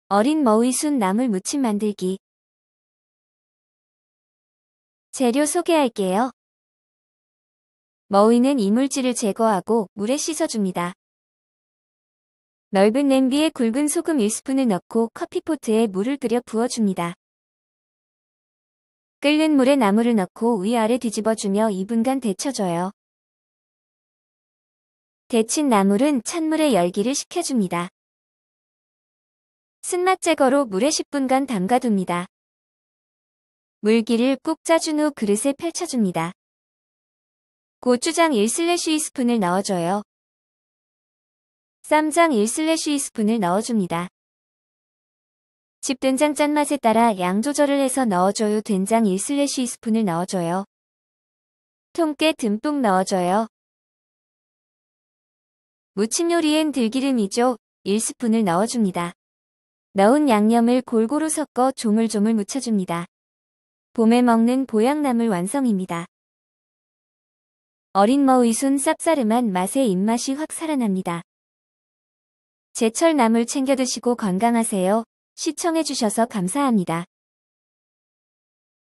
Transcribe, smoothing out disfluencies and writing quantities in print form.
어린 머위 순 나물 무침 만들기. 재료 소개할게요. 머위는 이물질을 제거하고 물에 씻어줍니다. 넓은 냄비에 굵은 소금 1스푼을 넣고 커피포트에 물을 끓여 부어줍니다. 끓는 물에 나물을 넣고 위아래 뒤집어주며 2분간 데쳐줘요. 데친 나물은 찬물에 열기를 식혀줍니다. 쓴맛 제거로 물에 10분간 담가둡니다. 물기를 꾹 짜준 후 그릇에 펼쳐줍니다. 고추장 1/2스푼을 넣어줘요. 쌈장 1/2스푼을 넣어줍니다. 집된장 짠맛에 따라 양 조절을 해서 넣어줘요. 된장 1/2스푼을 넣어줘요. 통깨 듬뿍 넣어줘요. 무침 요리엔 들기름이죠. 1스푼을 넣어줍니다. 넣은 양념을 골고루 섞어 조물조물 묻혀줍니다. 봄에 먹는 보양나물 완성입니다. 어린 머위 순 쌉싸름한 맛에 입맛이 확 살아납니다. 제철 나물 챙겨 드시고 건강하세요. 시청해주셔서 감사합니다.